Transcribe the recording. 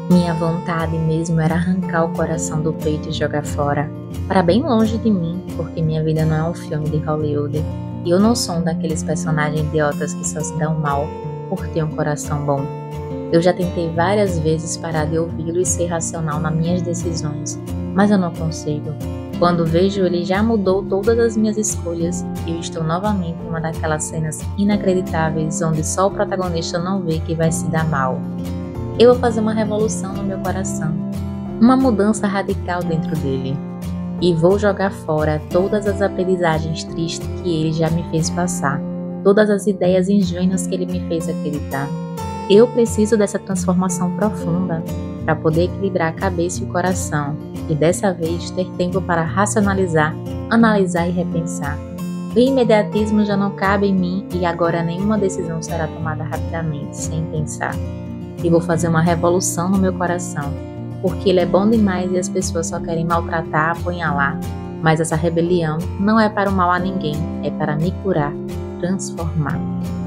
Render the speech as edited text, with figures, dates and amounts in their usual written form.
Minha vontade mesmo era arrancar o coração do peito e jogar fora, para bem longe de mim, porque minha vida não é um filme de Hollywood e eu não sou um daqueles personagens idiotas que só se dão mal por ter um coração bom. Eu já tentei várias vezes parar de ouvi-lo e ser racional nas minhas decisões, mas eu não consigo. Quando vejo, ele já mudou todas as minhas escolhas e eu estou novamente em uma daquelas cenas inacreditáveis onde só o protagonista não vê que vai se dar mal. Eu vou fazer uma revolução no meu coração, uma mudança radical dentro dele. E vou jogar fora todas as aprendizagens tristes que ele já me fez passar, todas as ideias ingênuas que ele me fez acreditar. Eu preciso dessa transformação profunda para poder equilibrar a cabeça e o coração, e dessa vez ter tempo para racionalizar, analisar e repensar. O imediatismo já não cabe em mim e agora nenhuma decisão será tomada rapidamente, sem pensar. E vou fazer uma revolução no meu coração, porque ele é bom demais e as pessoas só querem maltratar, apunhalar. Mas essa rebelião não é para o mal a ninguém, é para me curar, transformar.